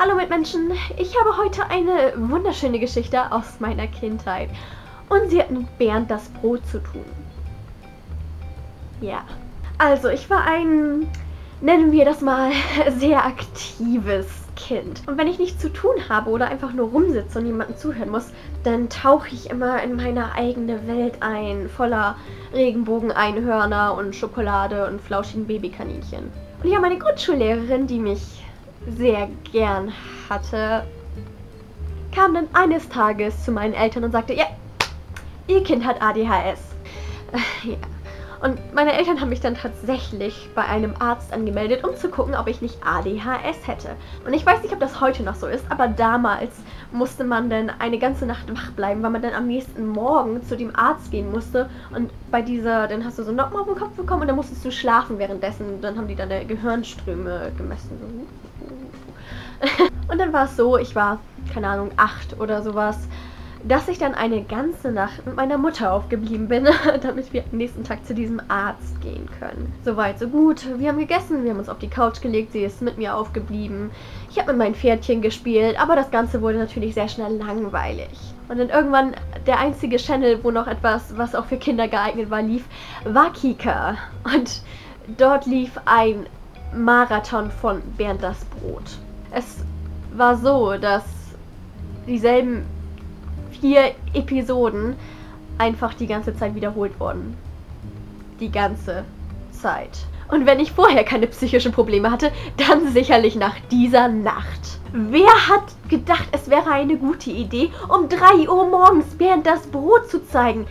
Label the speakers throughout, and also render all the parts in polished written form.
Speaker 1: Hallo Mitmenschen, ich habe heute eine wunderschöne Geschichte aus meiner Kindheit und sie hat mit Bernd das Brot zu tun. Ja, also ich war ein, nennen wir das mal, sehr aktives Kind. Und wenn ich nichts zu tun habe oder einfach nur rumsitze und jemandem zuhören muss, dann tauche ich immer in meine eigene Welt ein, voller Regenbogeneinhörner und Schokolade und flauschigen Babykaninchen. Und ja, meine Grundschullehrerin, die mich sehr gern hatte, kam dann eines Tages zu meinen Eltern und sagte, ja, ihr Kind hat ADHS. Ja. Und meine Eltern haben mich dann tatsächlich bei einem Arzt angemeldet, um zu gucken, ob ich nicht ADHS hätte. Und ich weiß nicht, ob das heute noch so ist, aber damals musste man dann eine ganze Nacht wach bleiben, weil man dann am nächsten Morgen zu dem Arzt gehen musste. Und bei dieser, dann hast du so einen Noppen auf den Kopf bekommen und dann musstest du schlafen währenddessen. Dann haben die deine Gehirnströme gemessen. Und dann war es so, ich war, keine Ahnung, 8 oder sowas, dass ich dann eine ganze Nacht mit meiner Mutter aufgeblieben bin, damit wir am nächsten Tag zu diesem Arzt gehen können. Soweit, so gut. Wir haben gegessen, wir haben uns auf die Couch gelegt, sie ist mit mir aufgeblieben. Ich habe mit meinen Pferdchen gespielt, aber das Ganze wurde natürlich sehr schnell langweilig. Und dann irgendwann der einzige Channel, wo noch etwas, was auch für Kinder geeignet war, lief, war Kika. Und dort lief ein Marathon von Bernd das Brot. Es war so, dass dieselben 4 Episoden einfach die ganze Zeit wiederholt wurden. Die ganze Zeit. Und wenn ich vorher keine psychischen Probleme hatte, dann sicherlich nach dieser Nacht. Wer hat gedacht, es wäre eine gute Idee, um 3 Uhr morgens Bernd das Brot zu zeigen?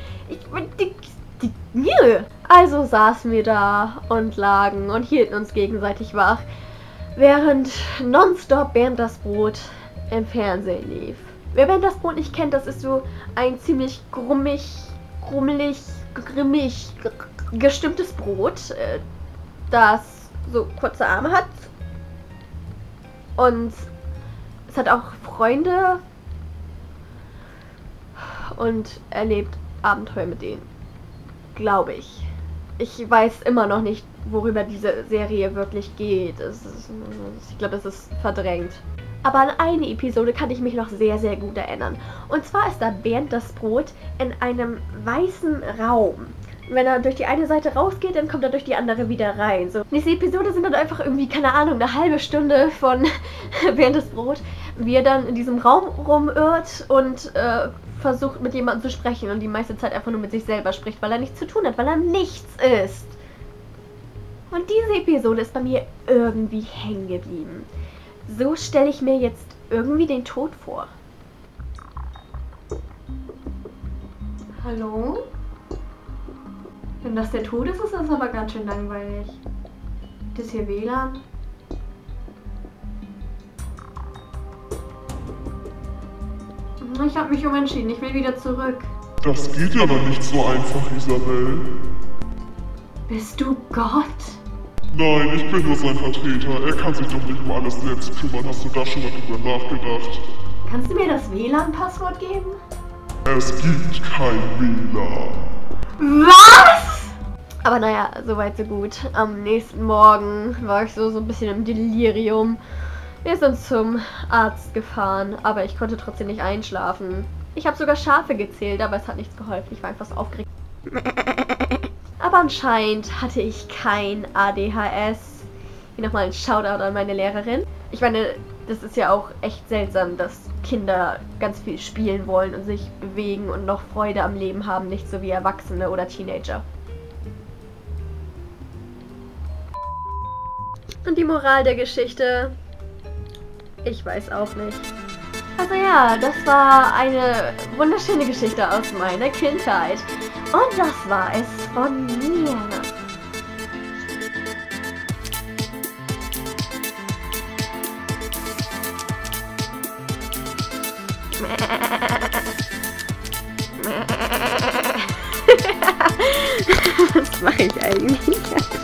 Speaker 1: Also saßen wir da und lagen und hielten uns gegenseitig wach, während nonstop Bernd das Brot im Fernsehen lief. Wer Bernd das Brot nicht kennt, das ist so ein ziemlich grimmig gestimmtes Brot, das so kurze Arme hat. Und es hat auch Freunde und erlebt Abenteuer mit denen. Glaube ich. Ich weiß immer noch nicht, worüber diese Serie wirklich geht. Ich glaube, es ist verdrängt. Aber an eine Episode kann ich mich noch sehr, sehr gut erinnern. Und zwar ist da Bernd das Brot in einem weißen Raum. Wenn er durch die eine Seite rausgeht, dann kommt er durch die andere wieder rein. So. Diese Episode sind dann einfach irgendwie, keine Ahnung, eine halbe Stunde von Bernd das Brot, wie er dann in diesem Raum rumirrt und versucht mit jemandem zu sprechen und die meiste Zeit einfach nur mit sich selber spricht, weil er nichts zu tun hat, weil er nichts ist. Und diese Episode ist bei mir irgendwie hängen geblieben. So stelle ich mir jetzt irgendwie den Tod vor. Hallo? Wenn das der Tod ist, ist das aber ganz schön langweilig. Das hier WLAN? Ich habe mich umentschieden, ich will wieder zurück.
Speaker 2: Das geht ja noch nicht so einfach, Isabel.
Speaker 1: Bist du Gott?
Speaker 2: Nein, ich bin nur sein Vertreter. Er kann sich doch nicht um alles selbst kümmern. Hast du da schon mal drüber nachgedacht?
Speaker 1: Kannst du mir das WLAN-Passwort geben?
Speaker 2: Es gibt kein WLAN.
Speaker 1: Was? Aber naja, soweit so gut. Am nächsten Morgen war ich so ein bisschen im Delirium. Wir sind zum Arzt gefahren, aber ich konnte trotzdem nicht einschlafen. Ich habe sogar Schafe gezählt, aber es hat nichts geholfen. Ich war einfach so aufgeregt. Aber anscheinend hatte ich kein ADHS. Hier nochmal ein Shoutout an meine Lehrerin. Ich meine, das ist ja auch echt seltsam, dass Kinder ganz viel spielen wollen und sich bewegen und noch Freude am Leben haben, nicht so wie Erwachsene oder Teenager. Und die Moral der Geschichte? Ich weiß auch nicht. Also ja, das war eine wunderschöne Geschichte aus meiner Kindheit. Und das war es von mir. Was mache ich eigentlich?